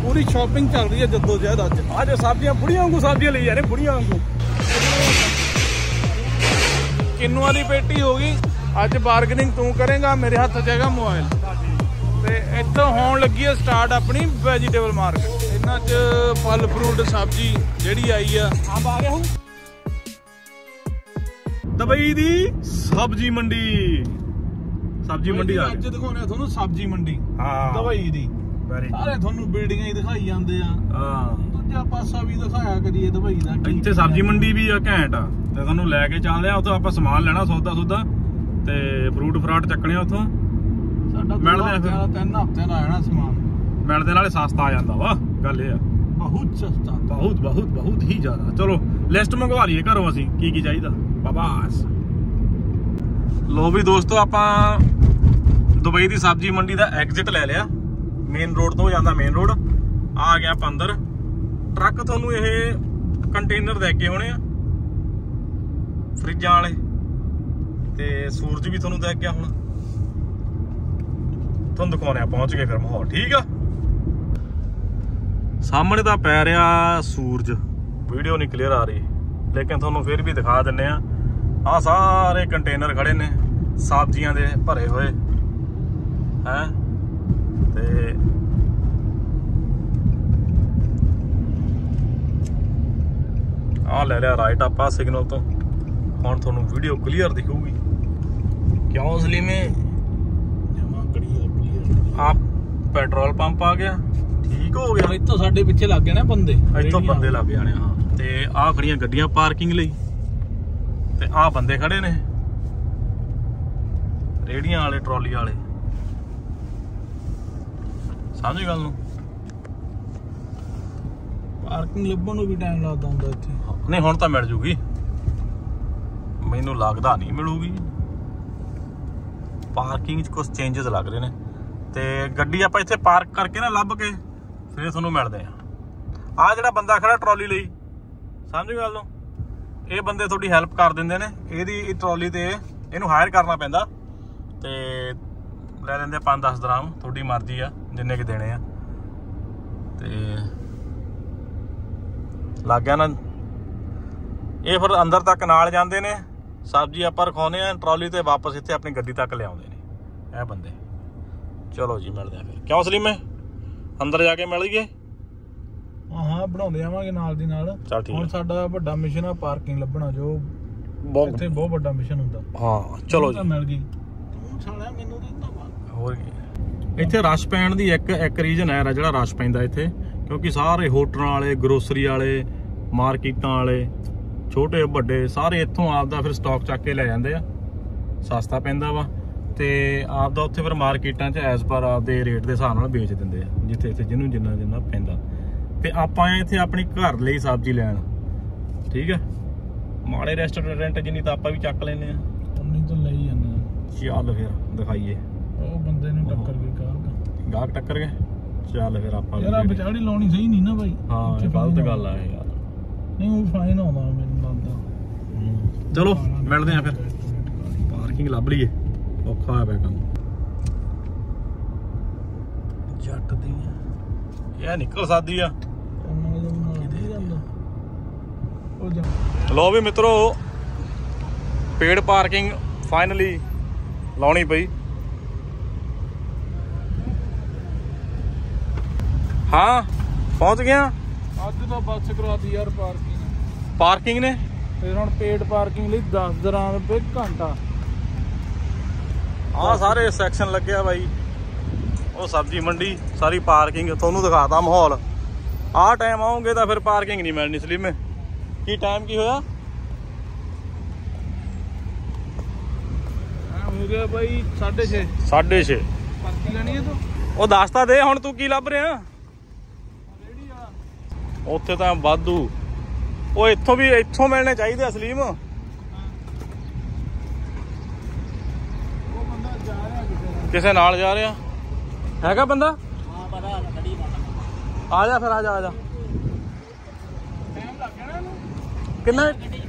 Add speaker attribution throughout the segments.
Speaker 1: पूरी शॉपिंग चल रही है जद्दोजहद। अज सब्जियां बुढ़िया वांगू सब्जियां ले जा रहे बुढ़िया वांगू। किन्नुआ की पेटी हो गई। अज बारगेनिंग तू करेगा, मेरे हथ च हैगा मोबाइल। तो इतों होने लगी है स्टार्ट अपनी वैजीटेबल मार्केट। इन्हां च फल फ्रूट सब्जी जिहड़ी आई है। अंब आ गया हूँ दुबई दी सब्जी मंडी। सब्जी मंडी अज दिखाने थोनू सब्जी मंडी दुबई दी। सारे थोनू बिल्डिंगां ही दिखाई जांदे आ। दूजा पासा भी दिखाया करिए दुबई दा।
Speaker 2: इत्थे सब्जी मंडी भी आ घैंट आ ते तुहानू लैके चलदे आ। उत्थों आपां समान लेना सौदा सुदा ते फ्रूट फ्राट चकने उत्थों।
Speaker 1: साडा मिलदे आ फिर 3 हफ्ते दा आना समान।
Speaker 2: मिलदे नाले सस्ता आ जांदा वा। गल ए आ
Speaker 1: बहुत सस्ता,
Speaker 2: बहुत बहुत बहुत ही ज्यादा। चलो लिस्ट मंगवा लईए घरों असीं की चाहिदा बाबास। लो भी दोस्तों आपां दुबई दी सब्जी मंडी दा एग्जिट ले लिया। मेन रोड तो जांदा मेन रोड। आ गया आपां अंदर। ट्रक तुहानू ये कंटेनर दे के होने आ फ्रिजां वाले ते सूरज भी तुहानू दे गया। हुण तुहानू दिखाने पहुंच गए फिर माहौल ठीक आ। सामने तो पै रहा सूरज, वीडियो नहीं क्लीयर आ रही लेकिन तुहानू फिर भी दिखा दिन्ने आ सारे कंटेनर खड़े ने सब्जियां दे भरे हुए हैं। ते आ ले लिया राइट आपा सिग्नल तो। हुण तुहानू वीडियो क्लीयर दिखूगी। क्यों असली में आप पेट्रोल पंप आ गया ठीक हो गया।
Speaker 1: इत्थों साडे पिछे लग गए ना बंदे।
Speaker 2: इत्थों बंदे लग जाने। हाँ ते आ खड़ियां गड्डियां पार्किंग लई ते आ बंदे खड़े ने रेहड़ियां वाले ट्रॉली वाले। समझ गल नूं।
Speaker 1: पार्किंग लभण नूं भी टाइम लगदा हुंदा इत्थे।
Speaker 2: नहीं हुण तां मिल जूगी, मैनूं लगदा नहीं मिलूगी। पार्किंग च कुछ चेंजेस लग रहे ने ते गड्डी आपां इत्थे पार्क करके ना लभ के फिर तुहानूं मिलदे आ। आ जिहड़ा बंदा खड़ा ट्रॉली लई समझ गल नूं। ये बंदे थोड़ी हैल्प कर देंदे ने। इहदी ट्रॉली ते इहनूं हायर करना पैंदा ते ले लेंदे 5-10 दराम। थोड़ी मर्जी आ जिन्ने कि देने आ। ते लग गया ना ये फिर अंदर तक नाल जांदे ने। सब्जी आपां रखाउने आ ट्रॉली ते वापस इत्थे अपनी गड्डी तक लिआउंदे ने ये बंदे। चलो जी मिलदे आ फिर। क्यों सलीम अंदर जाके मिल गए।
Speaker 1: हाँ बनाउंदे आवांगे नाल दी नाल।
Speaker 2: चल ठीक।
Speaker 1: हुण साडा वड्डा मिशन आ पार्किंग लभना जो इत्थे बहुत वड्डा मिशन हुंदा।
Speaker 2: हाँ चलो जी
Speaker 1: मिल गई। तूं साला मैनूं दिंदा वा
Speaker 2: होर की। इत्थे रश पैण दी एक रीजन है जिहड़ा रश पैंदा इत्थे क्योंकि सारे होटलां वाले ग्रोसरी वाले मार्केटां वाले छोटे वड्डे सारे इत्थों आपदा फिर स्टॉक चक के लै जांदे आ। सस्ता पैंदा वा ते आपदा उत्थे फिर मार्केटां च एज पर आपदे रेट दे हिसाब नाल बेच दिंदे आ जिथे इत्थे जिन्नू जिन्ना जिन्ना पैंदा। ते आपां इत्थे अपनी घर लई सब्जी लैण ठीक है। माड़े रेस्टोरेंट जिन्नी तां आपां भी चक लैने आ
Speaker 1: उन्नी तो लई जाने।
Speaker 2: चल फिर दिखाइए।
Speaker 1: ਉਹ ਬੰਦੇ ਨੂੰ ਟੱਕਰ ਕੇ
Speaker 2: ਗਾਹਕ ਟੱਕਰ ਗਏ। ਚੱਲ ਫਿਰ ਆਪਾਂ
Speaker 1: ਯਾਰ ਵਿਚਾੜੀ ਲਾਉਣੀ ਸਹੀ ਨਹੀਂ ਨਾ ਬਾਈ।
Speaker 2: ਹਾਂ ਇਹ ਗਲਤ ਗੱਲ ਆ ਯਾਰ।
Speaker 1: ਨਹੀਂ ਉਹ ਫਾਈਨ ਆਉਂਦਾ ਮੈਨੂੰ ਲੱਗਦਾ।
Speaker 2: ਚਲੋ ਮਿਲਦੇ ਆ ਫਿਰ। ਪਾਰਕਿੰਗ ਲੱਭ ਲਈਏ ਔਖਾ ਹੋਇਆ ਪਿਆ ਕੰਮ। ਜੱਟ ਦੀ ਇਹ ਨਿਕਲ ਸਕਦੀ ਆ। ਲੋ ਵੀ ਮਿੱਤਰੋ ਪੇਡ ਪਾਰਕਿੰਗ ਫਾਈਨਲੀ ਲਾਉਣੀ ਪਈ। हाँ पहुंच गया।
Speaker 1: ਅੱਜ ਤਾਂ ਬੱਸ ਕਰਾਤੀ ਯਾਰ
Speaker 2: पार्किंग ने
Speaker 1: ਫਿਰ ਹੁਣ ਪੇਡ ਪਾਰਕਿੰਗ ਲਈ 10 ਦਰਾਮ ਰੁਪਏ ਘੰਟਾ।
Speaker 2: आ सारे सैक्शन लगे भाई। वो सब्जी मंडी सारी पार्किंग थोनू दिखाता माहौल। आ टाइम आओगे तो फिर पार्किंग नहीं मिलनी। सलीम की टाइम की होया
Speaker 1: हो गया भाई 6:30।
Speaker 2: 6:30
Speaker 1: पर्ची लेनी है तो
Speaker 2: वो दसता दे हुण तू की लभ रहा। उत्थे तां वाधू वो इत्थों भी इत्थों मिलने चाहिए सलीम। किसे नाल जा रहा हैगा बंदा। आ जा फिर आ जा किन्ना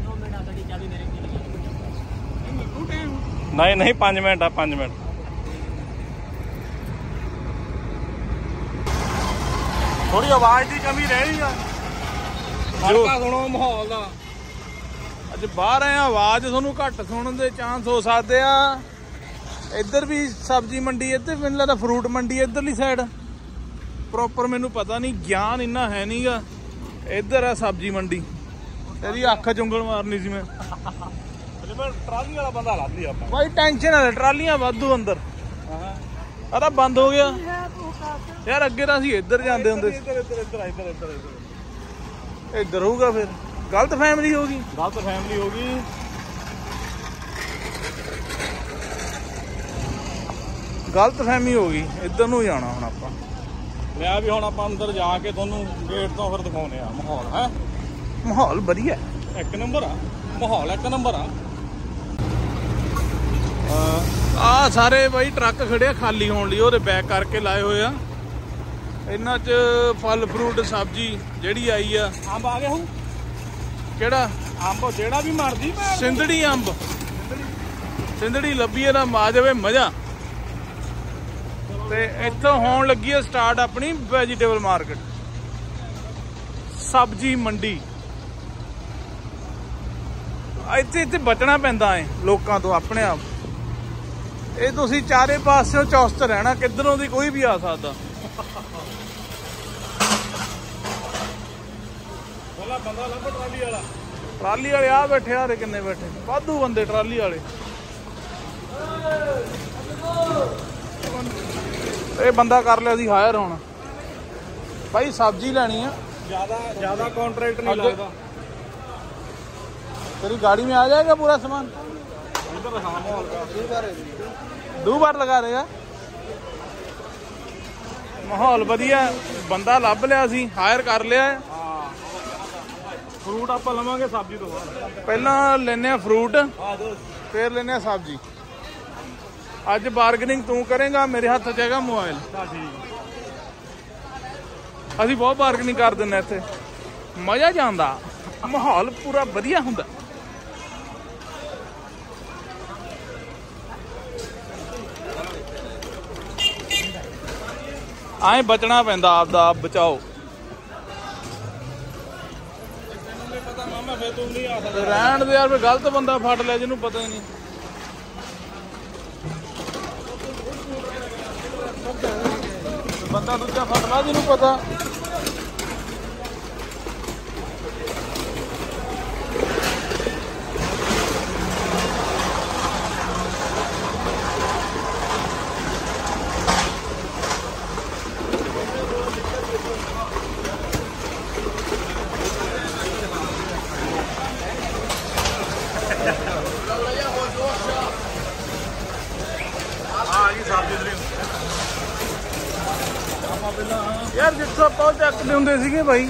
Speaker 2: नहीं 5 मिनट आ 5 मिनट। ਥੋੜੀ ਆਵਾਜ਼ ਦੀ ਕਮੀ ਰਹਿ ਗਈ ਆ। ਹਲਕਾ ਸੁਣੋ ਮਾਹੌਲ ਦਾ।
Speaker 1: ਅੱਜ ਬਾਹਰ ਆਏ ਆਵਾਜ਼ ਤੁਹਾਨੂੰ ਘੱਟ ਸੁਣਨ ਦੇ ਚਾਂਸ ਹੋ ਸਕਦੇ ਆ। ਇੱਧਰ ਵੀ ਸਬਜ਼ੀ ਮੰਡੀ, ਇੱਧਰ ਮੈਨੂੰ ਲੱਗਦਾ ਫਰੂਟ ਮੰਡੀ ਇੱਧਰਲੀ ਸਾਈਡ। ਪ੍ਰੋਪਰ ਮੈਨੂੰ ਪਤਾ ਨਹੀਂ, ਗਿਆਨ ਇੰਨਾ ਹੈ ਨਹੀਂਗਾ। ਇੱਧਰ ਆ ਸਬਜ਼ੀ ਮੰਡੀ। ਇਹਦੀ ਅੱਖ ਚੁੰਗਲ ਮਾਰਨੀ ਸੀ ਮੈਂ।
Speaker 2: ਟਰਾਲੀ ਵਾਲਾ ਬੰਦਾ ਲੱਭ ਲਿਆ ਆਪਾਂ
Speaker 1: ਬਾਈ। ਟੈਨਸ਼ਨ ਨਾ ਲੈ, ਟਰਾਲੀਆਂ ਵਾਧੂ ਅੰਦਰ। ਆ ਤਾਂ ਬੰਦ ਹੋ ਗਿਆ ਯਾਰ। ਅੱਗੇ ਤਾਂ ਅਸੀਂ ਇੱਧਰ ਜਾਂਦੇ ਹੁੰਦੇ ਸੀ। ਇੱਧਰ ਹੋਊਗਾ ਫਿਰ। ਗਲਤ ਫੈਮਿਲੀ ਹੋ ਗਈ।
Speaker 2: ਗਲਤ ਫੈਮਿਲੀ ਹੋ ਗਈ।
Speaker 1: ਗਲਤ ਫਹਿਮੀ ਹੋ ਗਈ। ਇੱਧਰ ਨੂੰ ਜਾਣਾ ਹੁਣ ਆਪਾਂ।
Speaker 2: ਲਿਆ ਵੀ ਹੁਣ ਆਪਾਂ ਅੰਦਰ ਜਾ ਕੇ ਤੁਹਾਨੂੰ ਗੇਟ ਤੋਂ ਫਿਰ ਦਿਖਾਉਨੇ ਆ ਮਾਹੌਲ। ਹੈ
Speaker 1: ਮਾਹੌਲ ਵਧੀਆ,
Speaker 2: ਇੱਕ ਨੰਬਰ ਆ ਮਾਹੌਲ, ਇੱਕ ਨੰਬਰ ਆ।
Speaker 1: ਆ ਸਾਰੇ ਬਾਈ ਟਰੱਕ ਖੜੇ ਆ ਖਾਲੀ ਹੋਣ ਲਈ, ਉਹਦੇ ਬੈਕ ਕਰਕੇ ਲਾਏ ਹੋਏ ਆ। ਇਹਨਾਂ 'ਚ ਫਲ ਫਰੂਟ ਸਬਜ਼ੀ ਜਿਹੜੀ ਆਈ ਆ।
Speaker 2: ਅੰਬ ਆ ਗਿਆ ਹੁਣ।
Speaker 1: ਕਿਹੜਾ
Speaker 2: ਅੰਬ? ਜਿਹੜਾ ਵੀ ਮਰਜੀ।
Speaker 1: ਸਿੰਧੜੀ ਅੰਬ। ਸਿੰਧੜੀ ਲੱਭੀ ਇਹਦਾ ਮਾ ਜਾਵੇ ਮਜ਼ਾ। ਤੇ ਇੱਥੋਂ ਹੋਣ ਲੱਗੀ ਹੈ ਸਟਾਰਟ ਆਪਣੀ ਵੈਜੀਟੇਬਲ ਮਾਰਕੀਟ, ਸਬਜ਼ੀ ਮੰਡੀ। ਇੱਥੇ ਬਚਣਾ ਪੈਂਦਾ ਹੈ ਲੋਕਾਂ ਤੋਂ ਆਪਣੇ ਆਪ। ਇਹ ਤੁਸੀਂ ਚਾਰੇ ਪਾਸਿਓਂ ਚੁਸਤ ਰਹਿਣਾ, ਕਿੱਧਰੋਂ ਦੀ ਕੋਈ ਵੀ ਆ ਸਕਦਾ।
Speaker 2: ਬੰਦਾ ਲੱਭ ਟਰਾਲੀ ਵਾਲਾ।
Speaker 1: ਟਰਾਲੀ ਵਾਲੇ ਆ ਬੈਠੇ ਆ। ਕਿੰਨੇ ਬੈਠੇ, ਵਾਧੂ ਬੰਦੇ ਟਰਾਲੀ ਵਾਲੇ। ਇਹ ਬੰਦਾ ਕਰ ਲਿਆ ਸੀ ਹਾਇਰ ਹੁਣ ਭਾਈ। ਸਬਜ਼ੀ ਲੈਣੀ ਆ।
Speaker 2: ज्यादा कॉन्ट्रैक्ट नहीं लगता।
Speaker 1: तेरी गाड़ी में आ जाएगा पूरा सामान?
Speaker 2: इधर हाँ माहौल का
Speaker 1: 2 बार लगा देगा। माहौल वधिया। बंदा लभ लिया सी, हायर कर लिया है।
Speaker 2: फ्रूट आप लवांगे सब्जी तो
Speaker 1: पहला लेने फ्रूट, फिर लेने सब्जी। अज बारगेनिंग तू करेगा, मेरे हाथ च हैगा मोबाइल। ਅਸੀਂ ਬਹੁਤ ਬਾਰਗਨਿੰਗ ਕਰ ਦਿੰਦੇ ਇੱਥੇ। ਮਜ਼ਾ ਜਾਂਦਾ, ਮਾਹੌਲ ਪੂਰਾ ਵਧੀਆ ਹੁੰਦਾ। ਆਏ ਬਚਣਾ ਪੈਂਦਾ, ਆਪਦਾ ਆਪ ਬਚਾਓ। ਰਹਿਣ ਦੇ ਯਾਰ, ਗਲਤ ਬੰਦਾ ਫੜ ਲਿਆ ਜਿਹਨੂੰ ਪਤਾ ਹੀ ਨਹੀਂ। ਬੰਦਾ ਦੂਜਾ ਫੜ ਲਾ ਜਿਹਨੂੰ ਪਤਾ। यार जिथों आप चकते होंगे सीगे भाई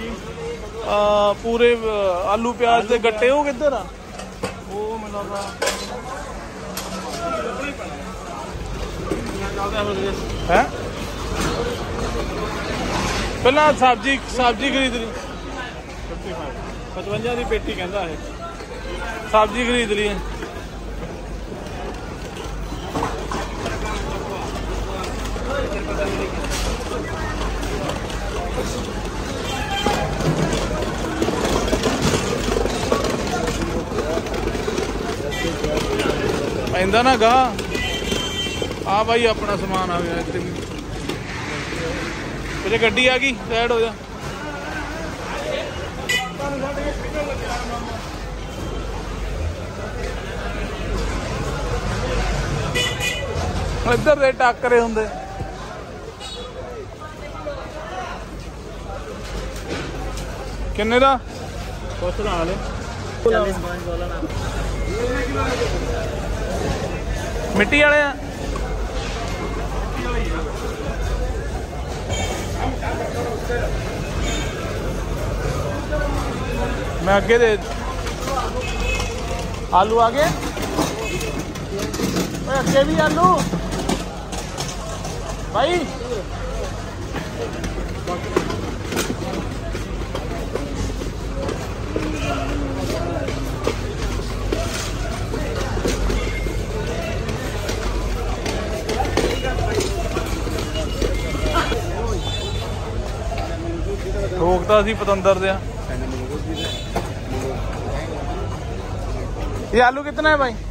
Speaker 1: पूरे आलू प्याज के गट्टे, वो किधर आ? है पहला सब्जी खरीद ली।
Speaker 2: 55 की पेटी कहता है।
Speaker 1: सब्जी खरीद ली। पैंदा ना गा। आ भाई अपना समान आ गया इतने। तेरे गड्डी आ गई, साइड हो जा। इधर दे टाकरे होंगे। किन्ने दा?
Speaker 2: कुछ ना ले
Speaker 3: 40-5 डॉलर।
Speaker 1: मिट्टी वाले आ। मैं अगे दे। आलू आ गए, अगे भी आलू भाई। ਠੋਕਤਾ ਸੀ पतंदर दिया। ये आलू कितना है भाई?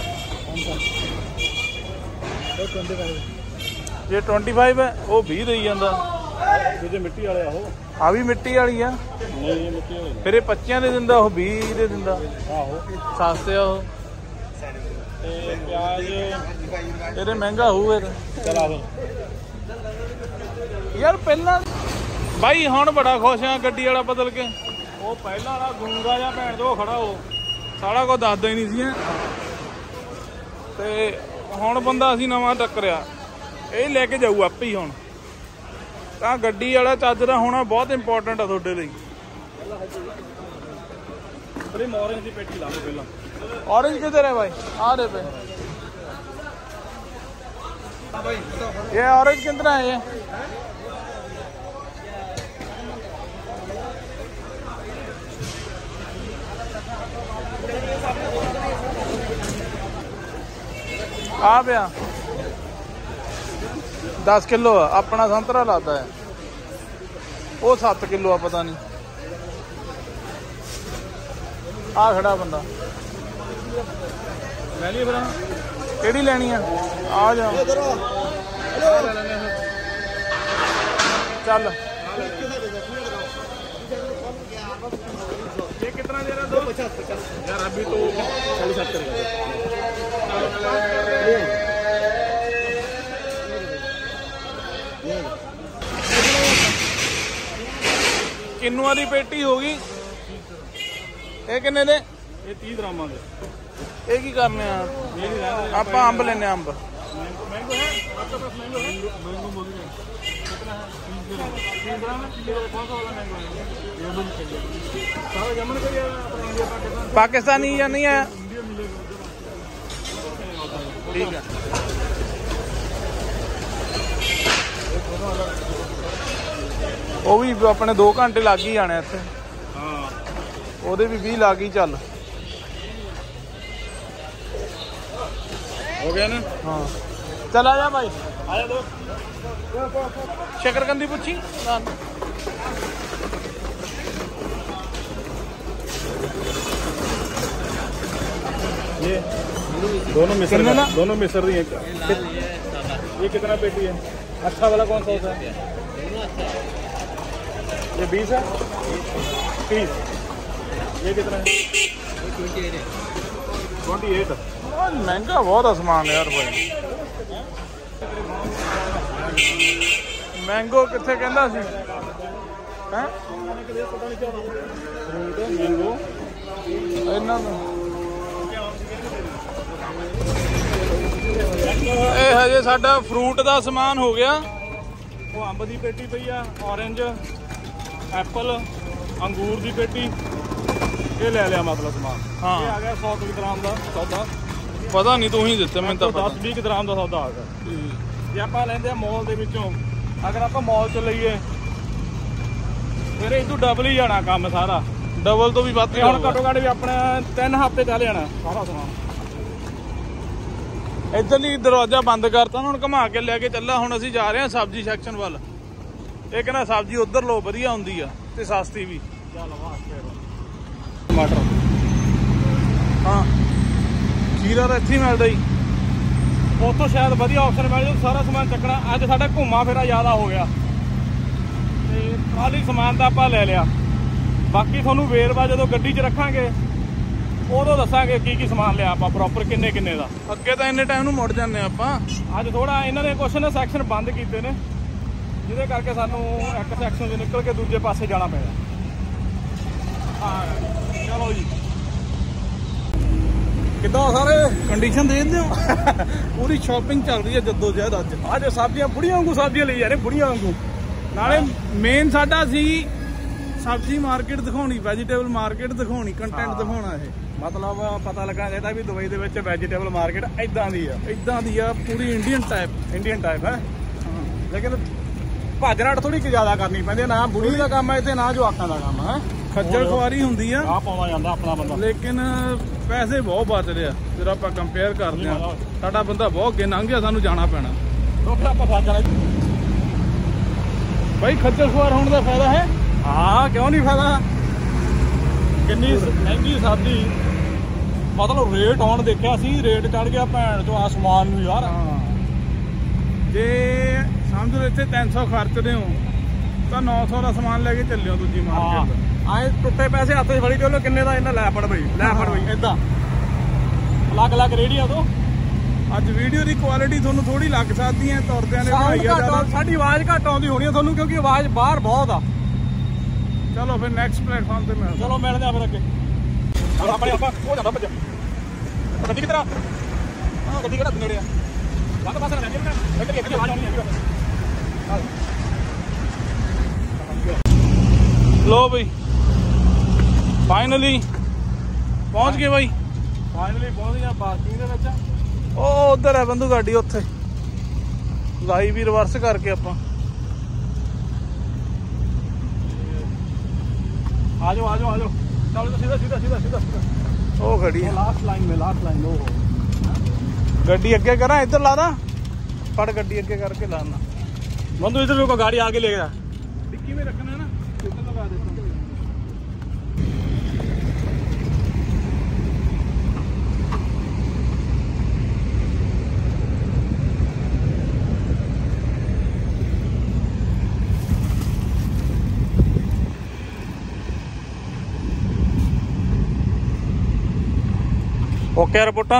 Speaker 1: ये 25 है, वो 20 दई जांदा।
Speaker 2: मिट्टी वाले आहो
Speaker 1: आ भी मिट्टी वाली आ,
Speaker 2: नहीं मिट्टी वाले
Speaker 1: फिर 25 दे दिंदा, वो 20 दे दिंदा।
Speaker 2: आहो
Speaker 1: सस्ते आ वो।
Speaker 2: प्याज
Speaker 1: ਇਹਦੇ ਮਹਿੰਗਾ ਹੋਊ ਇਹ
Speaker 2: चला
Speaker 1: ਯਾਰ। ਪਹਿਲਾਂ ਬਾਈ ਹੁਣ ਬੜਾ ਖੁਸ਼ ਆ ਗੱਡੀ ਵਾਲਾ ਬਦਲ ਕੇ।
Speaker 2: ਉਹ ਪਹਿਲਾਂ ਵਾਲਾ ਗੂੰਗਾ ਜਾਂ ਭੈਣ ਦੋ ਖੜਾ ਹੋ
Speaker 1: ਸਾਰਾ ਕੁਝ ਦੱਸਦਾ ਹੀ ਨਹੀਂ ਸੀ ਤੇ ਹੁਣ ਬੰਦਾ ਅਸੀਂ ਨਵਾਂ ਟੱਕਰਿਆ, ਇਹ ਲੈ ਕੇ ਜਾਊ ਆਪੇ ਹੀ। ਹੁਣ ਤਾਂ ਗੱਡੀ ਵਾਲਾ ਚੱਜ ਦਾ ਹੋਣਾ ਬਹੁਤ ਇੰਪੋਰਟੈਂਟ ਆ ਤੁਹਾਡੇ ਲਈ।
Speaker 2: ਬੜੀ ਮੋਰੇਂਜ ਦੀ ਪੇਟੀ ਲਾ ਲਓ ਪਹਿਲਾਂ।
Speaker 1: ऑरेंज किधर है भाई? आ रहे पे ये ऑरेंज कितना है ये? आ गया 10 किलो अपना संतरा लाता है, वो 7 किलो पता नहीं। आ खड़ा बंदा ਲੈ ਲਈ ਫਿਰ। ਕਿਹੜੀ ਲੈਣੀ ਆ? ਆ ਜਾ ਚੱਲ। ये कितना दे रहा? 275 यार, अभी तो 70। किन्नुआ की पेटी होगी। ये किन्ने दे?
Speaker 2: ये 30 ग्रामां दे।
Speaker 1: ਇਹ ਕੀ ਕਰਨੇ ਆ? ਆਪਾਂ ਅੰਬ ਲੈਨੇ ਆ। ਅੰਬ
Speaker 2: मैंगो है आपके पास? मैंगो है? मैंगो बोलिए कितना है? 30 ग्राम है। कौन सा वाला मैंगो है? ये भी चाहिए सारा जमन का। अपना इंडिया
Speaker 1: पाकिस्तानी या नहीं है?
Speaker 2: इंडिया मिलेगा
Speaker 1: ठीक है। ਉਹ ਵੀ ਆਪਣੇ 2 ਘੰਟੇ ਲੱਗ ਹੀ ਜਾਣੇ ਇੱਥੇ।
Speaker 2: हाँ
Speaker 1: ਉਹਦੇ ਵੀ 20 ਲੱਗ ਹੀ। ਚੱਲ
Speaker 2: हो गया ना?
Speaker 1: हाँ चल आ जा भाई।
Speaker 2: आया दो
Speaker 1: शकरकंदी पूछी।
Speaker 2: ये दोनों मिसर
Speaker 1: कितने ना?
Speaker 2: दोनों मिसर दी। ये कितना पेटी है? अच्छा वाला कौन सा होता है? ये 20 है। 30। ये कितना है? 28।
Speaker 1: महंगा बहुत आसमान यार भाई। मैंगो कितने कहता सी हैं?
Speaker 2: मैंगो
Speaker 1: ਇਹਨਾਂ ਨੂੰ ਇਹ ਹਜੇ ਸਾਡਾ ਫਰੂਟ ਦਾ ਸਮਾਨ ਹੋ ਗਿਆ।
Speaker 2: ਉਹ ਅੰਬ ਦੀ ਪੇਟੀ ਪਈ ਆ, ਔਰੇਂਜ, ਐਪਲ, ਅੰਗੂਰ ਦੀ ਪੇਟੀ। ਇਹ ਲੈ ਲਿਆ ਮਤਲਬ ਸਮਾਨ।
Speaker 1: ਹਾਂ
Speaker 2: ਇਹ ਆ ਗਿਆ 100 ਗ੍ਰਾਮ ਦਾ ਸੌਦਾ।
Speaker 1: ਪਤਾ ਨਹੀਂ ਤੂੰ ਹੀ ਦਿੱਤੇ ਮੈਨੂੰ ਤਾਂ ਪਤਾ।
Speaker 2: 10-20 ਗ੍ਰਾਮ ਦਾ ਸੌਦਾ ਆ ਗਿਆ। ਜੇ ਆਪਾਂ ਲੈਂਦੇ ਆ ਮੋਲ ਦੇ ਵਿੱਚੋਂ, ਅਗਰ ਆਪਾਂ ਮੋਲ 'ਚ ਲਈਏ ਫਿਰ ਇਹ ਤੋਂ ਡਬਲ ਹੀ ਜਾਣਾ ਕੰਮ ਸਾਰਾ।
Speaker 1: ਡਬਲ ਤੋਂ ਵੀ ਵੱਧ।
Speaker 2: ਹੁਣ ਘੱਟੋ ਘੱਟ ਵੀ ਆਪਣਾ 3 ਹਫ਼ਤੇ ਚੱਲ ਜਾਣਾ ਸਾਰਾ ਸਮਾਨ।
Speaker 1: ਇੱਧਰਲੀ ਦਰਵਾਜ਼ਾ ਬੰਦ ਕਰਤਾ ਹੁਣ ਘੁਮਾ ਕੇ ਲੈ ਕੇ ਚੱਲਾ। ਹੁਣ ਅਸੀਂ ਜਾ ਰਹੇ ਹਾਂ ਸਬਜ਼ੀ ਸੈਕਸ਼ਨ ਵੱਲ। ਇਹ ਕਹਿੰਦਾ ਸਬਜ਼ੀ ਉੱਧਰ ਲੋ, ਵਧੀਆ ਹੁੰਦੀ ਆ ਤੇ ਸਸਤੀ ਵੀ।
Speaker 2: ਟਮਾਟਰ
Speaker 1: ਹਾਂ ਖੀਰਾ ਤਾਂ ਇੱਥੇ ਹੀ ਮਿਲਦਾ ਹੀ।
Speaker 2: ਉੱਥੋਂ ਸ਼ਾਇਦ ਵਧੀਆ ਆਪਸ਼ਨ ਮਿਲ ਜਾਊ। ਸਾਰਾ ਸਮਾਨ ਚੱਕਣਾ। ਅੱਜ ਸਾਡਾ ਘੁੰਮਾ ਫਿਰਾ ਜ਼ਿਆਦਾ ਹੋ ਗਿਆ ਤੇ ਖਾਲੀ ਸਮਾਨ ਤਾਂ ਆਪਾਂ ਲੈ ਲਿਆ। ਬਾਕੀ ਤੁਹਾਨੂੰ ਵੇਰਵਾ ਜਦੋਂ ਗੱਡੀ 'ਚ ਰੱਖਾਂਗੇ ਉਦੋਂ ਦੱਸਾਂਗੇ ਕੀ ਕੀ ਸਮਾਨ ਲਿਆ ਆਪਾਂ ਪ੍ਰੋਪਰ, ਕਿੰਨੇ ਕਿੰਨੇ ਦਾ।
Speaker 1: ਅੱਗੇ ਤਾਂ ਇੰਨੇ ਟਾਈਮ ਨੂੰ ਮੁੜ ਜਾਂਦੇ ਆਪਾਂ।
Speaker 2: ਅੱਜ ਥੋੜਾ ਇਹਨਾਂ ਨੇ ਕੁਛ ਨਾ ਸੈਕਸ਼ਨ ਬੰਦ ਕੀਤੇ ਨੇ, ਜਿਹਦੇ ਕਰਕੇ ਸਾਨੂੰ ਇੱਕ ਸੈਕਸ਼ਨ 'ਚ ਨਿਕਲ ਕੇ ਦੂਜੇ ਪਾਸੇ ਜਾਣਾ ਪਿਆ। ਚਲੋ ਜੀ,
Speaker 1: ਕਿੱਦਾਂ ਸਾਰੇ ਕੰਡੀਸ਼ਨ ਦੇਖਦੇ ਹੋ? ਪੂਰੀ ਸ਼ਾਪਿੰਗ ਚੱਲ ਰਹੀ ਹੈ ਜੱਦੋ ਜਹਿਦ।
Speaker 2: ਅੱਜ ਸਬਜ਼ੀਆਂ ਬੁੜੀਆਂ ਵਾਂਗੂ ਸਬਜ਼ੀਆਂ ਲਈ ਜਾ ਰਹੇ, ਬੁੜੀਆਂ ਵਾਂਗੂ।
Speaker 1: ਨਾਲੇ ਮੇਨ ਸਾਡਾ ਸੀ ਸਬਜ਼ੀ ਮਾਰਕੀਟ ਦਿਖਾਉਣੀ, ਵੈਜੀਟੇਬਲ ਮਾਰਕੀਟ ਦਿਖਾਉਣੀ, ਕੰਟੈਂਟ ਦਿਖਾਉਣਾ। ਇਹ
Speaker 2: ਮਤਲਬ ਪਤਾ ਲੱਗਣਾ ਚਾਹੀਦਾ ਵੀ ਦੁਬਈ ਦੇ ਵਿੱਚ ਵੈਜੀਟੇਬਲ ਮਾਰਕੀਟ ਇਦਾਂ ਦੀ ਆ।
Speaker 1: ਇਦਾਂ ਦੀ ਆ ਪੂਰੀ ਇੰਡੀਅਨ ਟਾਈਪ ਹੈ।
Speaker 2: ਲੇਕਿਨ ਭੱਜ ਨੱਠ ਥੋੜੀ ਕਿ ਜ਼ਿਆਦਾ ਕਰਨੀ ਪੈਂਦੀ। ਨਾ ਬੁੜੀ ਦਾ ਕੰਮ ਹੈ ਇੱਥੇ, ਨਾ ਜਵਾਕਾਂ ਦਾ ਕੰਮ ਹੈ।
Speaker 1: ਖੱਜਲ ਖੁਆਰੀ ਹੁੰਦੀ ਆ,
Speaker 2: ਆਹ ਪਾਉਂਦਾ ਜਾਂਦਾ ਆਪਣਾ ਬੰਦਾ।
Speaker 1: ਲੇਕਿਨ ਪੈਸੇ ਬਹੁਤ ਬਚਦੇ ਆ ਜਦੋਂ ਆਪਾਂ ਕੰਪੇਅਰ ਕਰਦੇ ਆ। ਸਾਡਾ ਬੰਦਾ ਬਹੁਤ ਅੱਗੇ ਲੰਘ ਗਿਆ, ਸਾਨੂੰ ਜਾਣਾ ਪੈਣਾ।
Speaker 2: ਫਿਰ ਆਪਾਂ ਫਸ ਜਾਣਾ।
Speaker 1: ਬਾਈ ਖੱਜਲ ਖੁਆਰ ਹੋਣ ਦਾ ਫਾਇਦਾ ਹੈ।
Speaker 2: ਹਾਂ ਕਿਉਂ ਨਹੀਂ ਫਾਇਦਾ। ਕਿੰਨੀ ਮਹਿੰਗੀ ਸਾਦੀ, ਮਤਲਬ ਰੇਟ ਆਉਣ ਦੇਖਿਆ ਸੀ, ਰੇਟ ਚੜ ਗਿਆ ਭੈਣ ਚੋਂ ਆਸਮਾਨ ਨੂੰ ਯਾਰ।
Speaker 1: ਜੇ ਸਮਝ ਲਓ ਇੱਥੇ 300 ਖਰਚਦੇ ਹੋ ਤਾਂ 900 ਦਾ ਸਮਾਨ ਲੈ ਕੇ ਚੱਲਿਓ ਦੂਜੀ ਮਾਰਕੀਟ।
Speaker 2: ਆਏ ਟੁੱਟੇ ਪੈਸੇ ਹੱਥ 'ਚ ਫੜੀ ਚਲੋ ਕਿੰਨੇ ਦਾ ਇਹਨਾਂ ਲੈ ਫੜ ਬਈ, ਲੈ ਫੜ ਬਈ ਏਦਾਂ ਅਲੱਗ-ਅਲੱਗ ਰੇੜੀਆਂ ਤੋਂ।
Speaker 1: ਅੱਜ ਵੀਡੀਓ ਦੀ ਕੁਆਲਿਟੀ ਤੁਹਾਨੂੰ ਥੋੜੀ ਲੱਗ ਸਕਦੀ ਹੈ, ਤੁਰਦਿਆਂ ਨੇ ਬਣਾਈ ਆ।
Speaker 2: ਸਾਡੀ ਆਵਾਜ਼ ਘੱਟ ਆਉਂਦੀ ਹੋਣੀ ਤੁਹਾਨੂੰ ਕਿਉਂਕਿ ਆਵਾਜ਼ ਬਾਹਰ ਬਹੁਤ ਆ।
Speaker 1: ਚਲੋ ਫਿਰ ਨੈਕਸਟ ਪਲੇਟਫਾਰਮ ਤੇ ਮਿਲਦੇ।
Speaker 2: ਚਲੋ ਮਿਲਦੇ ਆ ਫਿਰ ਅੱਗੇ। ਆਪਣੇ ਆਪਾਂ ਹੋ ਜਾਂਦਾ ਭੱਜ ਗੱਡੀ ਕਿੱਧਰ ਆ? ਹਾਂ ਗੱਡੀ ਕਿਹੜਾ ਨੇੜੇ ਆ? ਬਾਹਰ ਪਾਸੇ ਨਾ ਲੈ ਗੱਡੀ ਇੱਕ ਆਵਾਜ਼ ਆਉਣੀ ਹੈ।
Speaker 1: ਲੋ ਬਈ ਫਾਈਨਲੀ ਪਹੁੰਚ ਗਏ ਬਾਈ।
Speaker 2: ਫਾਈਨਲੀ ਪਹੁੰਚ ਗਿਆ ਪਾਰਕਿੰਗ ਦੇ ਵਿੱਚ।
Speaker 1: ਉਹ ਉਧਰ ਹੈ ਬੰਦੂ ਗਾਡੀ, ਉੱਥੇ ਲਾਈ ਵੀ ਰਿਵਰਸ ਕਰਕੇ ਆਪਾਂ।
Speaker 2: ਆ ਜਾਓ ਆ ਜਾਓ ਆ ਜਾਓ, ਚਲੋ सीधा सीधा सीधा सीधा सीधा।
Speaker 1: ਉਹ ਖੜੀ ਹੈ
Speaker 2: लास्ट लाइन में, लास्ट लाइन वो
Speaker 1: ਗੱਡੀ ਅੱਗੇ ਕਰਾਂ, ਇੱਧਰ ਲਾ ਦਾਂ? ਫੜ ਗੱਡੀ ਅੱਗੇ ਕਰਕੇ ਲਾਣਾ।
Speaker 2: बंधु इधर रुको, गाड़ी आगे ले गया।
Speaker 1: डिक्की में रखना है ना, इधर लगा देता हूँ।
Speaker 2: ओके रिपोर्टा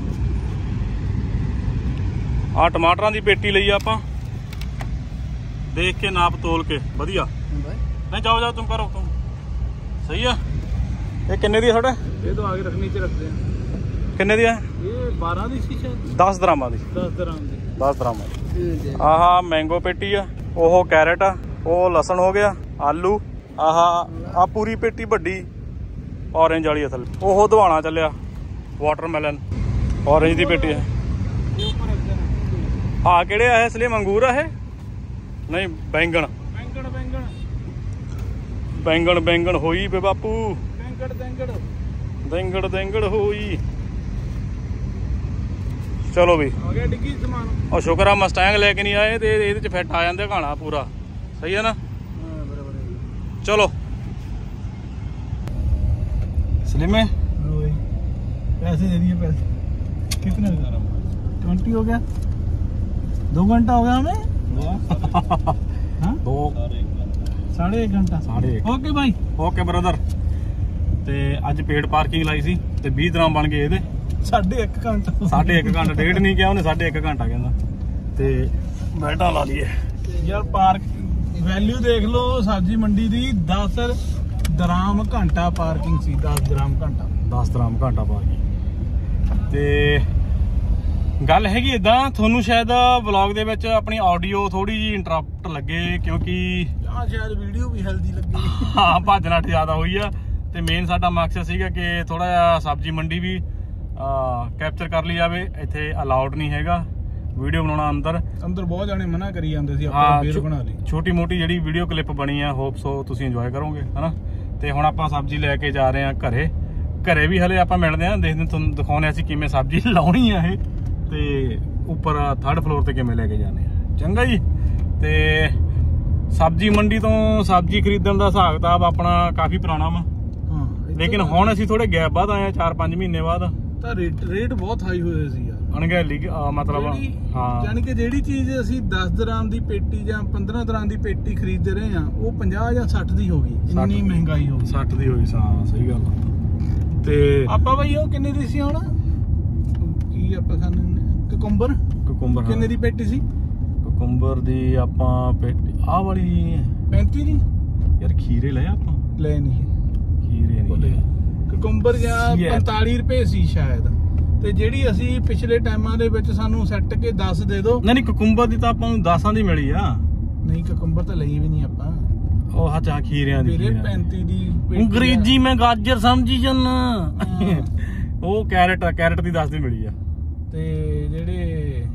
Speaker 2: आ टमाटरां दी पेटी लई आपां, देख के नाप तोल के वधिया। नहीं जाओ जाओ तुम करो तुम, सही है। ये किन्ने दी है थोड़े?
Speaker 1: ये तो आगे रखने च रखते हैं।
Speaker 2: किन्ने दी है?
Speaker 1: ये 12 दी सी शायद,
Speaker 2: 10 दरामां दी।
Speaker 1: 10 दराम दी।
Speaker 2: 10 दरामां दी। आहा मैंगो पेटी है, ओह कैरेट आ, ओह लसन हो गया, आलू, आहा आ पूरी पेटी वड्डी ऑरेंज वाली असल, ओह दवाना चलिया वाटरमेलन, ऑरेंज दी पेटी है। हाँ केड़े है इसलिए अंगूर है नहीं बैंगन
Speaker 1: बैंगन बैंगन
Speaker 2: बैंगन बैंगन होई पे बापू,
Speaker 1: बैंगन बैंगन
Speaker 2: देंगड़ देंगड़ होई। चलो भी
Speaker 1: आ गया डिग्गी सामान।
Speaker 2: और शुक्र है मस्टैंग लेके नहीं आए, ते इहदे च फिट आ जांदे घाना पूरा, सही है ना।
Speaker 1: हां बराबर है।
Speaker 2: चलो सलीमे
Speaker 1: पैसे दे दिए, पैसे कितने बता रहा हूँ? 20 हो गया, 2 घंटा हो गया हमें। हाँ
Speaker 2: 2
Speaker 1: 1.5 घंटा।
Speaker 2: 1.5
Speaker 1: ओके भाई,
Speaker 2: ओके ब्रदर। ਤੇ ਅੱਜ ਪੇਡ ਪਾਰਕਿੰਗ ਲਾਈ ਸੀ ਤੇ 20 ਦਰਾਮ ਬਣ ਗਏ ਇਹਦੇ।
Speaker 1: 1.5 ਘੰਟਾ।
Speaker 2: 1.5 ਘੰਟਾ, ਡੇਢ ਨਹੀਂ ਕਿਹਾ ਉਹਨੇ, 1.5 ਘੰਟਾ ਕਹਿੰਦਾ। ਤੇ ਬੈਠਾ ਲਾ ਲਈਏ
Speaker 1: ਯਾਰ। ਪਾਰਕ ਵੈਲਿਊ ਦੇਖ ਲਓ ਸਬਜ਼ੀ ਮੰਡੀ ਦੀ, 10 ਦਰਾਮ ਘੰਟਾ ਪਾਰਕਿੰਗ ਸੀ। 10 ਦਰਾਮ ਘੰਟਾ,
Speaker 2: 10 ਦਰਾਮ ਘੰਟਾ ਪਾਰਕਿੰਗ। ਤੇ ਗੱਲ ਹੈਗੀ ਇਦਾਂ, ਤੁਹਾਨੂੰ ਸ਼ਾਇਦ ਵਲੌਗ ਦੇ ਵਿੱਚ ਆਪਣੀ ਆਡੀਓ ਥੋੜੀ ਜੀ ਇੰਟਰਪਟ ਲੱਗੇ ਕਿਉਂਕਿ
Speaker 1: ਆ ਸ਼ਾਇਦ ਵੀਡੀਓ ਵੀ ਹੈਲਦੀ ਲੱਗੇ।
Speaker 2: ਹਾਂ ਭੱਜ ਨੱਠ ਜ਼ਿਆਦਾ ਹੋਈ ਆ। ਤੇ ਮੇਨ ਸਾਡਾ ਮਕਸਦ ਸੀਗਾ ਕਿ ਥੋੜਾ ਜਿਹਾ ਸਬਜ਼ੀ ਮੰਡੀ ਵੀ ਕੈਪਚਰ ਕਰ ਲਈ ਜਾਵੇ। ਇੱਥੇ ਅਲਾਉਡ ਨਹੀਂ ਹੈਗਾ ਵੀਡੀਓ ਬਣਾਉਣਾ ਅੰਦਰ
Speaker 1: ਬਹੁਤ ਜਾਣੇ ਮਨਾ ਕਰੀ ਜਾਂਦੇ ਸੀ, ਆਪਾਂ ਫੇਰ ਬਣਾ ਲਈ।
Speaker 2: ਛੋਟੀ ਮੋਟੀ ਜਿਹੜੀ ਵੀਡੀਓ ਕਲਿੱਪ ਬਣੀ ਆ, ਹੋਪ ਸੋ ਤੁਸੀਂ ਇੰਜੋਏ ਕਰੋਗੇ ਹਨਾ। ਤੇ ਹੁਣ ਆਪਾਂ ਸਬਜ਼ੀ ਲੈ ਕੇ ਜਾ ਰਹੇ ਆ ਘਰੇ। ਘਰੇ ਵੀ ਹਲੇ ਆਪਾਂ ਮਿਲਦੇ ਆ, ਦੇਖਦੇ ਤੁਹਾਨੂੰ ਦਿਖਾਉਣੇ ਅਸੀਂ ਕਿਵੇਂ ਸਬਜ਼ੀ ਲਾਉਣੀ ਆ ਇਹ, ਤੇ ਉੱਪਰ 3rd ਫਲੋਰ ਤੇ ਕਿਵੇਂ ਲੈ ਕੇ ਜਾਣੇ ਆ। ਚੰਗਾ ਜੀ। ਤੇ ਸਬਜ਼ੀ ਮੰਡੀ ਤੋਂ ਸਬਜ਼ੀ ਖਰੀਦਣ ਦਾ ਹਿਸਾਬ ਕਿਤਾਬ ਆਪਣਾ ਕਾਫੀ ਪੁਰਾਣਾ ਵਾ, ਲੇਕਿਨ ਹੁਣ ਅਸੀਂ ਥੋੜੇ ਗੈਪ ਬਾਅਦ ਆਏ ਆ, 4-5 ਮਹੀਨੇ ਬਾਅਦ।
Speaker 1: ਤਾਂ ਰੇਟ ਬਹੁਤ ਹਾਈ ਹੋਏ ਸੀ ਯਾਰ,
Speaker 2: ਅਣਗਹਿਲੀ ਮਤਲਬ। ਹਾਂ
Speaker 1: ਯਾਨੀ ਕਿ ਜਿਹੜੀ ਚੀਜ਼ ਅਸੀਂ 10 ਦਰਾਮ ਦੀ ਪੇਟੀ ਜਾਂ 15 ਦਰਾਮ ਦੀ ਪੇਟੀ ਖਰੀਦ ਰਹੇ ਆ, ਉਹ 50 ਜਾਂ 60 ਦੀ ਹੋ ਗਈ। ਇੰਨੀ ਮਹਿੰਗਾਈ ਹੋ ਗਈ।
Speaker 2: 60 ਦੀ ਹੋਈ। ਹਾਂ ਸਹੀ ਗੱਲ। ਤੇ
Speaker 1: ਆਪਾਂ ਬਈ ਉਹ ਕਿੰਨੇ ਦੀ ਸੀ ਹੁਣ? ਕੀ ਆਪਾਂ ਖਾਣੇ ਕੁਕੁੰਬਰ ਕਿੰਨੇ ਦੀ ਪੇਟੀ ਸੀ?
Speaker 2: ਕੁਕੁੰਬਰ ਦੀ ਆਪਾਂ ਪੇਟੀ ਆਹ ਵਾਲੀ
Speaker 1: 35 ਦੀ
Speaker 2: ਯਾਰ। ਖੀਰੇ ਲਏ ਆਪਾਂ?
Speaker 1: ਲੈ ਨਹੀਂ,
Speaker 2: ਖੀਰੇ ਨਹੀਂ।
Speaker 1: ਕੁਕੁੰਬਰ ਜਾਂ 45 ਰੁਪਏ ਸੀ ਸ਼ਾਇਦ। ਤੇ ਜਿਹੜੀ ਅਸੀਂ ਪਿਛਲੇ ਟਾਈਮਾਂ ਦੇ ਵਿੱਚ ਸਾਨੂੰ ਸੈੱਟ ਕੇ 10 ਦੇ ਦੋ।
Speaker 2: ਨਹੀਂ ਕੁਕੁੰਬਰ ਦੀ ਤਾਂ ਆਪਾਂ ਨੂੰ 10 ਦੀ ਮਿਲੀ ਆ।
Speaker 1: ਨਹੀਂ ਕੁਕੁੰਬਰ ਤਾਂ ਲਈ ਵੀ ਨਹੀਂ ਆਪਾਂ।
Speaker 2: ਉਹ ਹਾਂ ਖੀਰਿਆਂ ਦੀ।
Speaker 1: 35 ਦੀ
Speaker 2: ਅੰਗਰੇਜ਼ੀ ਮੈਂ ਗਾਜਰ ਸਮਝੀ ਜੰਨਾ। ਉਹ ਕੈਰਟ ਦੀ 10 ਦੀ ਮਿਲੀ ਆ।
Speaker 1: ਤੇ ਜਿਹੜੇ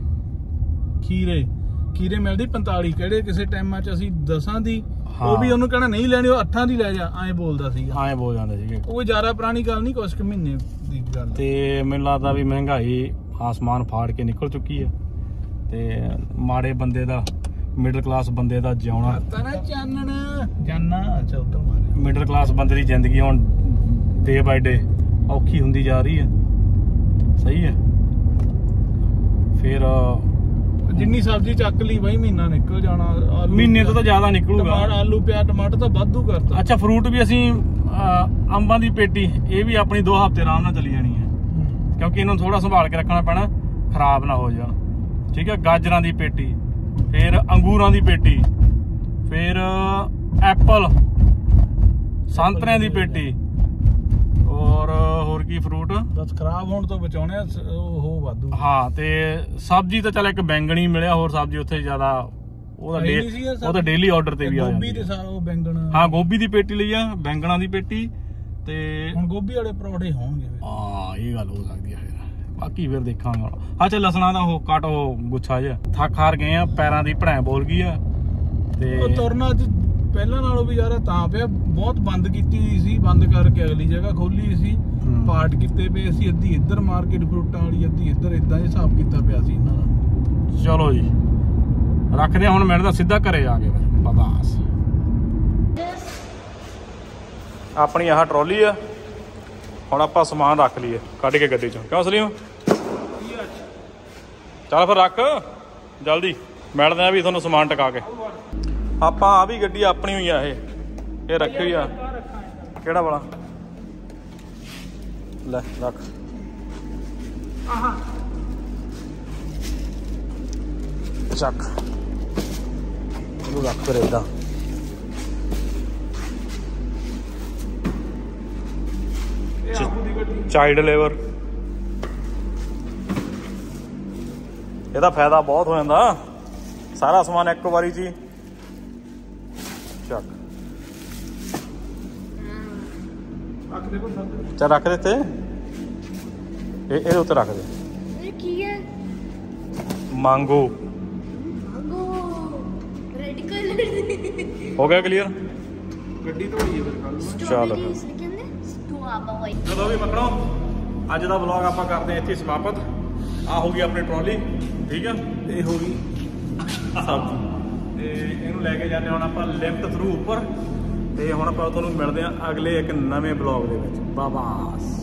Speaker 1: ਖੀਰੇ ਮਿਲਦੀ 45। ਕਿਹੜੇ ਕਿਸੇ ਟਾਈਮਾਂ 'ਚ ਅਸੀਂ 10 ਦੀ, ਉਹ ਵੀ ਉਹਨੂੰ ਕਹਿਣਾ ਨਹੀਂ ਲੈਣੀ, ਉਹ 8 ਦੀ ਲੈ ਜਾ, ਐਂ ਬੋਲਦਾ ਸੀਗਾ।
Speaker 2: ਐਂ ਬੋਲ ਜਾਂਦੇ ਸੀਗੇ।
Speaker 1: ਉਹ ਜ਼ਿਆਦਾ ਪੁਰਾਣੀ ਗੱਲ ਨਹੀਂ, ਕੁਝ ਕੁ ਮਹੀਨੇ ਦੀ ਗੱਲ।
Speaker 2: ਤੇ ਮੈਨੂੰ ਲੱਗਦਾ ਵੀ ਮਹਿੰਗਾਈ ਆਸਮਾਨ ਫਾੜ ਕੇ ਨਿਕਲ ਚੁੱਕੀ ਹੈ। ਤੇ ਮਾੜੇ ਬੰਦੇ ਦਾ ਮਿਡਲ ਕਲਾਸ ਬੰਦੇ ਦਾ ਜਿਉਣਾ,
Speaker 1: ਤਾਂ ਨਾ ਚਾਨਣ ਜਾਨਾ ਅੱਛਾ ਉੱਧਰ ਮਾਰੇ।
Speaker 2: ਮਿਡਲ ਕਲਾਸ ਬੰਦੇ ਦੀ ਜ਼ਿੰਦਗੀ ਹੁਣ ਡੇ ਬਾਈ ਡੇ ਔਖੀ ਹੁੰਦੀ ਜਾ ਰਹੀ ਹੈ। ਸਹੀ ਹੈ। ਫਿਰ
Speaker 1: ਜਿੰਨੀ ਸਬਜ਼ੀ ਚੱਕ ਲਈ ਬਾਈ ਮਹੀਨਾ ਨਿਕਲ ਜਾਣਾ।
Speaker 2: ਮਹੀਨੇ ਤੋਂ ਤਾਂ ਜ਼ਿਆਦਾ ਨਿਕਲੂਗਾ।
Speaker 1: ਟਮਾਟਰ ਆਲੂ ਪਿਆਜ਼ ਟਮਾਟਰ ਤਾਂ ਵਾਧੂ ਕਰਤਾ।
Speaker 2: ਅੱਛਾ ਫਰੂਟ ਵੀ ਅਸੀਂ ਅੰਬਾਂ ਦੀ ਪੇਟੀ ਇਹ ਵੀ ਆਪਣੀ 2 ਹਫ਼ਤੇ ਆਰਾਮ ਨਾਲ ਚਲੀ ਜਾਣੀ ਹੈ, ਕਿਉਂਕਿ ਇਹਨੂੰ ਥੋੜਾ ਸੰਭਾਲ ਕੇ ਰੱਖਣਾ ਪੈਣਾ, ਖਰਾਬ ਨਾ ਹੋ ਜਾਣ। ਠੀਕ ਹੈ। ਗਾਜਰਾਂ ਦੀ ਪੇਟੀ, ਫਿਰ ਅੰਗੂਰਾਂ ਦੀ ਪੇਟੀ, ਫਿਰ ਐਪਲ ਸੰਤਰਿਆਂ ਦੀ ਪੇਟੀ, ਔਰ ਹੋਰ ਕੀ ਫਰੂਟ
Speaker 1: ਬਸ ਖਰਾਬ ਹੋਣ ਤੋਂ ਬਚਾਉਣੇ ਉਹ ਵਾਧੂ।
Speaker 2: ਹਾਂ ਤੇ ਸਬਜ਼ੀ ਤਾਂ ਚੱਲ ਇੱਕ ਬੈਂਗਣੀ ਮਿਲਿਆ, ਹੋਰ ਸਬਜ਼ੀ ਉੱਥੇ ਜ਼ਿਆਦਾ ਉਹਦਾ ਡੇਲੀ ਆਰਡਰ ਤੇ ਵੀ ਆ
Speaker 1: ਗੋਭੀ ਤੇ ਉਹ ਬੈਂਗਣ।
Speaker 2: ਹਾਂ ਗੋਭੀ ਦੀ ਪੇਟੀ ਲਈ ਆ, ਬੈਂਗਣਾ ਦੀ ਪੇਟੀ ਤੇ
Speaker 1: ਹੁਣ ਗੋਭੀ ਵਾਲੇ ਪਰੌਂਠੇ ਹੋਣਗੇ।
Speaker 2: ਹਾਂ ਇਹ ਗੱਲ ਹੋ ਸਕਦੀ ਹੈ। ਬਾਕੀ ਫਿਰ ਦੇਖਾਂਗਾ। ਅੱਛਾ ਲਸਣਾ ਦਾ ਉਹ ਕੱਟ ਉਹ ਗੁੱਛਾ ਜਿਹਾ ਥੱਕ ਹਾਰ ਗਏ ਆ, ਪੈਰਾਂ ਦੀ ਭੜੈਂ ਬੋਲ ਗਈ ਆ ਤੇ
Speaker 1: ਤੁਰਨਾ ਪਹਿਲਾਂ ਨਾਲੋਂ ਵੀ ਯਾਰ ਤਾਂ ਪਿਆ। ਬਹੁਤ ਬੰਦ ਕੀਤੀ ਹੋਈ ਸੀ, ਬੰਦ ਕਰਕੇ ਅਗਲੀ ਜਗ੍ਹਾ ਖੋਲੀ ਸੀ, ਪਾਰਟ ਕੀਤੇ ਪਏ ਸੀ। ਅੱਧੀ ਇੱਧਰ ਮਾਰਕੀਟ ਫਰੂਟਾਂ ਵਾਲੀ, ਅੱਧੀ ਇੱਧਰ, ਇਦਾਂ ਹਿਸਾਬ ਕੀਤਾ ਪਿਆ ਸੀ ਇਹਨਾਂ ਦਾ।
Speaker 2: ਚਲੋ ਜੀ ਰੱਖਦੇ ਆ ਹੁਣ, ਮੈਨੂੰ ਤਾਂ ਸਿੱਧਾ ਘਰੇ ਜਾ ਕੇ ਫਿਰ ਬਸ। ਆਪਣੀ ਆਹ ਟਰੋਲੀ ਆ, ਹੁਣ ਆਪਾਂ ਸਮਾਨ ਰੱਖ ਲਈਏ ਕੱਢ ਕੇ ਗੱਡੀ ਚੋਂ। ਕਿਉਂ ਸਲੀਮ? ਚੱਲ ਫਿਰ ਰੱਖ ਜਲਦੀ, ਮਿਲਦੇ ਆ ਵੀ ਤੁਹਾਨੂੰ ਸਮਾਨ ਟਿਕਾ ਕੇ। ਆਪਾਂ ਆ ਵੀ ਗੱਡੀ ਆਪਣੀ ਹੋਈ ਆ, ਇਹ ਰੱਖੀ ਹੋਈ ਆ। ਕਿਹੜਾ ਵਾਲਾ? ਲੈ ਰੱਖ। ਚੱਕ ਇਹਨੂੰ ਰੱਖ ਫਿਰ ਏਦਾਂ। ਚਾਈਲਡ ਲੇਬਰ, ਇਹਦਾ ਫਾਇਦਾ ਬਹੁਤ ਹੋ ਜਾਂਦਾ, ਸਾਰਾ ਸਮਾਨ ਇੱਕ ਵਾਰੀ ਚ ਹੀ। ਚੱਕ ਚੱਲ ਰੱਖ ਦੇ ਤੇ ਇਹਦੇ ਉੱਤੇ ਰੱਖ ਦੇ।
Speaker 4: ਇਹ ਕੀ ਹੈ?
Speaker 2: ਮੰਗੋ
Speaker 4: ਰੈਡ ਕਲਰ
Speaker 2: ਹੋ ਗਿਆ ਕਲੀਅਰ।
Speaker 1: ਗੱਡੀ ਧੋਈਏ ਫਿਰ ਕੱਲ।
Speaker 2: ਚੱਲ
Speaker 4: ਕਹਿੰਦੇ ਸਟੋਆਬਾ ਵਾਈ।
Speaker 2: ਚਲੋ ਵੀ ਮੱਕੜੋ, ਅੱਜ ਦਾ ਵਲੌਗ ਆਪਾਂ ਕਰਦੇ ਹਾਂ ਇੱਥੇ ਸਮਾਪਤ। ਆ ਹੋ ਗਈ ਆਪਣੀ ਟਰਾਲੀ, ਠੀਕ ਆ, ਇਹ ਹੋ ਗਈ ਸਬਜ਼ੀ ਤੇ ਇਹਨੂੰ ਲੈ ਕੇ ਜਾਂਦੇ ਹੁਣ ਆਪਾਂ ਲਿਫਟ ਥਰੂ ਉੱਪਰ। ਤੇ ਹੁਣ ਆਪਾਂ ਤੁਹਾਨੂੰ ਮਿਲਦੇ ਹਾਂ ਅਗਲੇ ਇੱਕ ਨਵੇਂ ਵਲੌਗ ਦੇ ਵਿੱਚ। Bye bye.